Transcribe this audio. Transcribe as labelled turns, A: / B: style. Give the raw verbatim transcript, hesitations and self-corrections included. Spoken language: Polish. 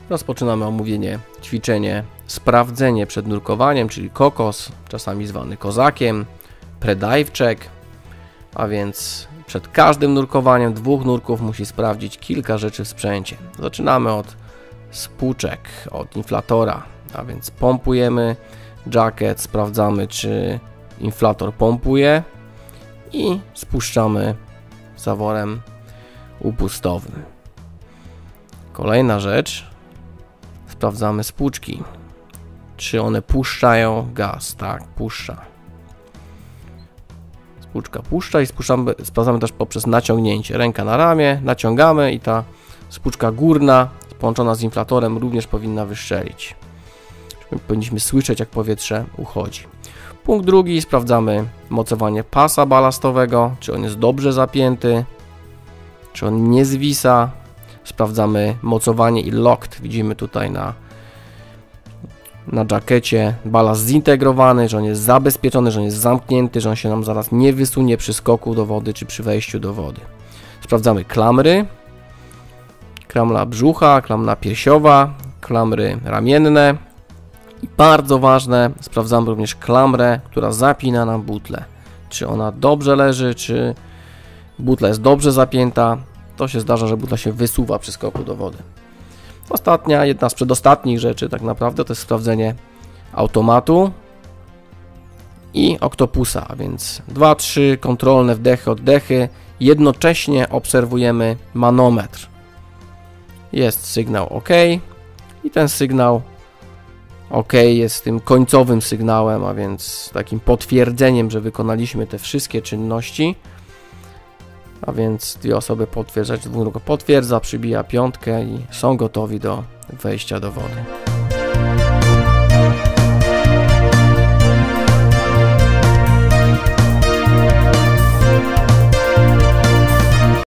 A: Rozpoczynamy omówienie, ćwiczenie, sprawdzenie przed nurkowaniem, czyli kokos, czasami zwany kozakiem, pre-dive check, a więc przed każdym nurkowaniem dwóch nurków musi sprawdzić kilka rzeczy w sprzęcie. Zaczynamy od spłuczek, od inflatora, a więc pompujemy jacket, sprawdzamy, czy inflator pompuje i spuszczamy zaworem upustowym. Kolejna rzecz, sprawdzamy spłuczki, czy one puszczają gaz. Tak, puszcza. Spłuczka puszcza i spuszczamy, sprawdzamy też poprzez naciągnięcie. Ręka na ramię, naciągamy i ta spłuczka górna połączona z inflatorem również powinna wystrzelić. Powinniśmy słyszeć, jak powietrze uchodzi. Punkt drugi, sprawdzamy mocowanie pasa balastowego, czy on jest dobrze zapięty, czy on nie zwisa. Sprawdzamy mocowanie i lokt. Widzimy tutaj na, na jackecie balast zintegrowany, że on jest zabezpieczony, że on jest zamknięty, że on się nam zaraz nie wysunie przy skoku do wody czy przy wejściu do wody. Sprawdzamy klamry, klamra brzucha, klamra piersiowa, klamry ramienne i bardzo ważne, sprawdzamy również klamrę, która zapina nam butlę. Czy ona dobrze leży, czy butla jest dobrze zapięta. To się zdarza, że butla się wysuwa przy skoku do wody. Ostatnia, jedna z przedostatnich rzeczy tak naprawdę to jest sprawdzenie automatu i oktopusa, a więc dwa trzy kontrolne wdechy, oddechy. Jednocześnie obserwujemy manometr. Jest sygnał OK i ten sygnał OK jest tym końcowym sygnałem, a więc takim potwierdzeniem, że wykonaliśmy te wszystkie czynności. A więc dwie osoby potwierdzają, dwóch potwierdza, przybija piątkę i są gotowi do wejścia do wody.